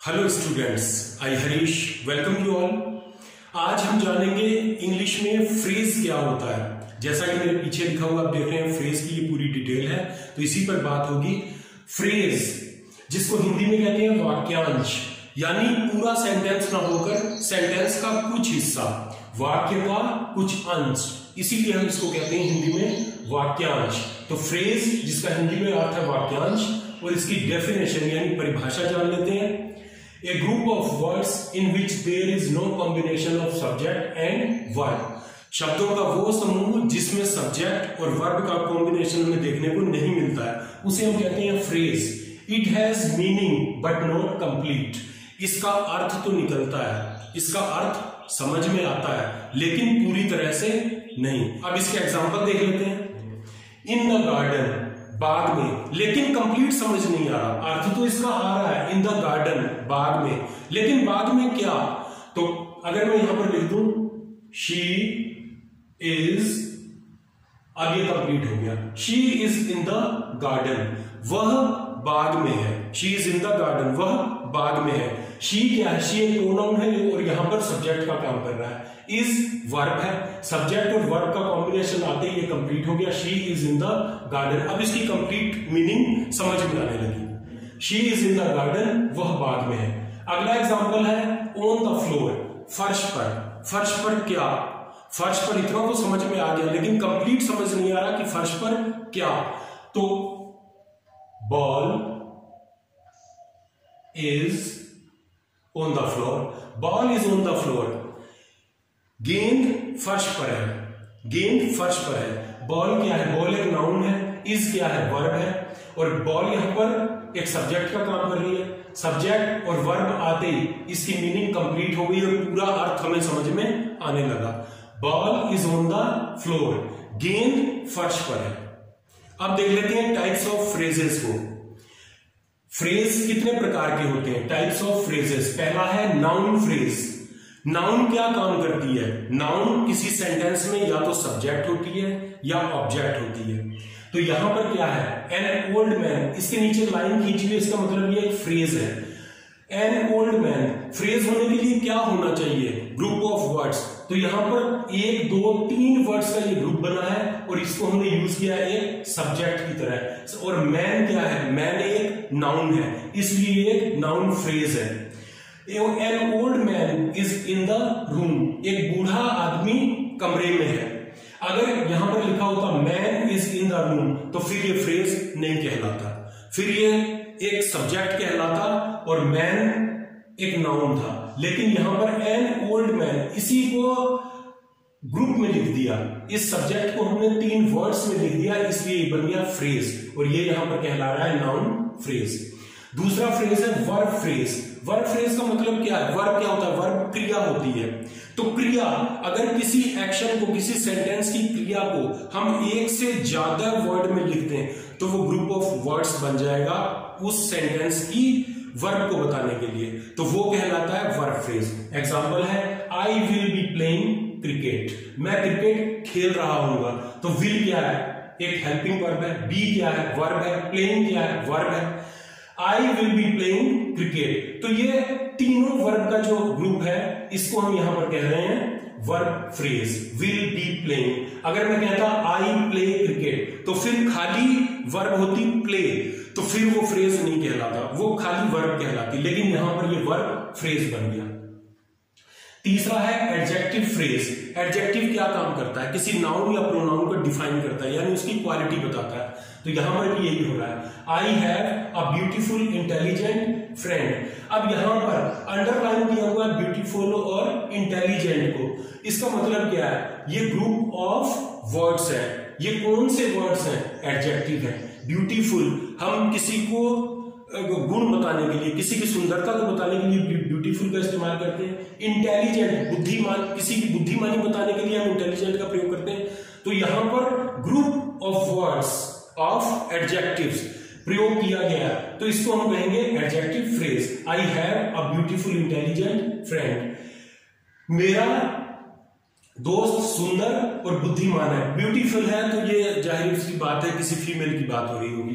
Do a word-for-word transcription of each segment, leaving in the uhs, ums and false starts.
Hello students, I Harish welcome you all. आज हम जानेंगे इंग्लिश में फ्रेज क्या होता है। जैसा कि मेरे पीछे लिखा हुआ आप देख रहे हैं, फ्रेज की ये पूरी डिटेल है, तो इसी पर बात होगी। फ्रेज जिसको हिंदी में कहते हैं वाक्यांश, यानी पूरा सेंटेंस ना होकर सेंटेंस का कुछ हिस्सा, वाक्य का कुछ अंश, इसीलिए हम इसको कहते हैं हिंदी में वाक्यांश। तो फ्रेज जिसका हिंदी में अर्थ है वाक्यांश, और इसकी डेफिनेशन यानी परिभाषा जान लेते हैं। A group of words in which there is no combination of subject and verb। शब्दों का वो समूह जिसमें सब्जेक्ट और वर्ब का कॉम्बिनेशन में देखने को नहीं मिलता है, उसे हम कहते हैं phrase. It has meaning but not complete. इसका अर्थ तो निकलता है, इसका अर्थ समझ में आता है, लेकिन पूरी तरह से नहीं। अब इसके एग्जांपल देख लेते हैं। इन द गार्डन, बाग में, लेकिन कंप्लीट समझ नहीं आ रहा। अर्थ तो इसका आ रहा है इन द गार्डन, बाग में, लेकिन बाग में क्या? तो अगर मैं यहां पर लिख दूं शी इज, अब ये कंप्लीट हो गया। She is in the garden, वह बाग में है। She is in the garden, वह बाग में है। शी क्या है? शी एक प्रोनाउन है और यहां पर सब्जेक्ट का काम कर रहा है। इज वर्ब है, सब्जेक्ट और वर्ब का कॉम्बिनेशन आते ही ये कंप्लीट हो गया। She is in the garden. अब इसकी कंप्लीट मीनिंग समझ में आने लगी। She is in the garden, वह बाग में है। अगला एग्जांपल है ऑन द फ्लोर, फर्श पर। फर्श पर क्या? फर्श पर इतना तो समझ में आ गया, लेकिन कंप्लीट समझ नहीं आ रहा कि फर्श पर क्या। तो ball is on the floor, ball is on the floor. गेंद फर्श पर है, गेंद फर्श पर है। बॉल क्या है? बॉल एक नाउन है, इज क्या है? वर्ब है, और बॉल यहां पर एक सब्जेक्ट का काम कर रही है। सब्जेक्ट और वर्ब आते ही इसकी मीनिंग कंप्लीट हो गई और पूरा अर्थ हमें समझ में आने लगा। Ball is on the floor, गेंद फर्श पर है। अब देख लेते हैं टाइप्स ऑफ फ्रेजेस को। फ्रेज कितने प्रकार के होते हैं? Types of phrases. पहला है नाउन फ्रेज। नाउन क्या काम करती है? नाउन किसी सेंटेंस में या तो सब्जेक्ट होती है या ऑब्जेक्ट होती है। तो यहां पर क्या है? एन ओल्ड मैन, इसके नीचे लाइन खींचिए, इसका मतलब ये एक फ्रेज है। एन ओल्ड मैन, फ्रेज होने के लिए क्या होना चाहिए? Group of words. तो यहां पर एक दो तीन वर्ड्स का ये ग्रुप बना है और इसको हमने यूज किया है एक सब्जेक्ट की तरह। और मैन क्या है? मैन एक नाउन है, इसलिए एक नाउन फ्रेज है। An old man is in the room, एक बूढ़ा आदमी कमरे में है। अगर यहां पर लिखा होता man is in the room, तो फिर ये फ्रेज नहीं कहलाता, फिर ये एक सब्जेक्ट कहलाता और मैन एक नाउन था। लेकिन यहां पर एन ओल्ड मैन, इसी को ग्रुप में लिख दिया, इस सब्जेक्ट को हमने तीन वर्ड्स में लिख दिया, इसलिए ये बन गया फ्रेज, और ये यहां पर कहला रहा है नाउन फ्रेज। दूसरा फ्रेज है वर्ब फ्रेज। वर्ब फ्रेज का मतलब क्या है? वर्ब क्या होता है? वर्ब क्रिया होती है। तो क्रिया, अगर किसी एक्शन को, किसी सेंटेंस की क्रिया को हम एक से ज्यादा वर्ड में लिखते हैं, तो वो ग्रुप ऑफ वर्ड्स बन जाएगा उस सेंटेंस की वर्ब को बताने के लिए, तो वो कहलाता है वर्ब फ्रेज। एग्जांपल है I will be playing cricket, मैं क्रिकेट खेल रहा हूंगा। तो विल क्या है? एक हेल्पिंग वर्ब है। बी क्या है? वर्ब है। प्लेइंग क्या है? वर्ब है। I will be playing cricket, तो ये तीनों वर्ब का जो ग्रुप है, इसको हम यहां पर कह रहे हैं verb phrase. Will be playing. अगर मैं कहता आई प्ले क्रिकेट, तो फिर खाली वर्ब होती प्ले, तो फिर वो फ्रेज नहीं कहलाता, वो खाली वर्ब कहलाती। लेकिन यहां पर ये वर्ब फ्रेज बन गया। तीसरा है एडजेक्टिव फ्रेज। एडजेक्टिव क्या काम करता है? किसी नाउन या प्रोनाउन को डिफाइन करता है, यानी उसकी क्वालिटी बताता है। तो यहां पर भी यही हो रहा है। I have a beautiful intelligent friend. अब यहां पर अंडरलाइन किया हुआ है ब्यूटीफुल और इंटेलिजेंट को। इसका मतलब क्या है? ये ग्रुप ऑफ वर्ड्स है। ये कौन से वर्ड्स हैं? एडजेक्टिव है। ब्यूटीफुल, हम किसी को गुण बताने के लिए, किसी की सुंदरता को बताने के लिए ब्यूटीफुल का इस्तेमाल करते हैं। इंटेलिजेंट, बुद्धिमान, किसी की बुद्धिमानी बताने के लिए हम इंटेलिजेंट का प्रयोग करते हैं। तो यहां पर group of words of adjectives प्रयोग किया गया, तो इसको हम कहेंगे adjective phrase. I have a beautiful intelligent friend, मेरा दोस्त सुंदर और बुद्धिमान है। ब्यूटीफुल है तो ये जाहिर सी बात है किसी फीमेल की बात हो रही होगी।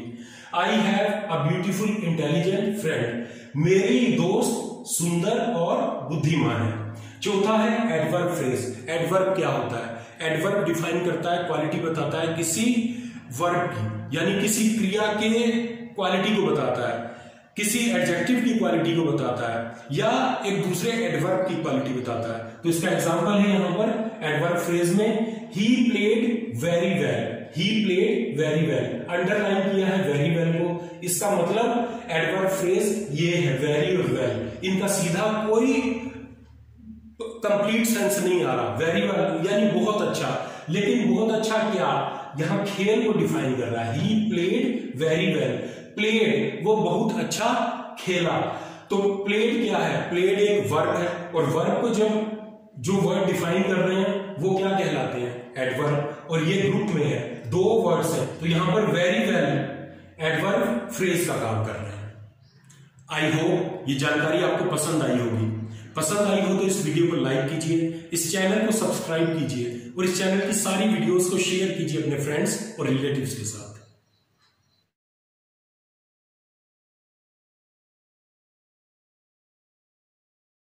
I have a beautiful intelligent friend, मेरी दोस्त सुंदर और बुद्धिमान है। चौथा है एडवर्ब फ्रेज। एडवर्ब क्या होता है? एडवर्ब डिफाइन करता है, क्वालिटी बताता है किसी वर्ब की, यानी किसी क्रिया के क्वालिटी को बताता है, किसी एडजेक्टिव की क्वालिटी को बताता है, या एक दूसरे एडवर्ब की क्वालिटी बताता है। तो इसका एग्जांपल है यहां पर एडवर्ब फ्रेज में, he played very well, he played very well, underline किया है वेरी वेल को। इसका मतलब एडवर्ब फ्रेज ये है, वेरी और वेल, इनका सीधा कोई कंप्लीट सेंस नहीं आ रहा। वेरी वेल यानी बहुत अच्छा, लेकिन बहुत अच्छा क्या, यहां खेल को डिफाइन कर रहा है। He played very well, played वो बहुत अच्छा खेला। तो प्लेड क्या है? प्लेड एक वर्ब है, और वर्ब को जब जो वर्ड डिफाइन कर रहे हैं वो क्या कहलाते हैं? एडवर्ब। और ये ग्रुप में है, दो वर्ड्स हैं, तो यहां पर वेरी वेल एडवर्ब फ्रेज का काम कर रहे हैं। आई होप ये जानकारी आपको पसंद आई होगी। पसंद आई हो तो इस वीडियो को लाइक कीजिए, इस चैनल को सब्सक्राइब कीजिए, और इस चैनल की सारी वीडियोस को शेयर कीजिए अपने फ्रेंड्स और रिलेटिव्स के साथ।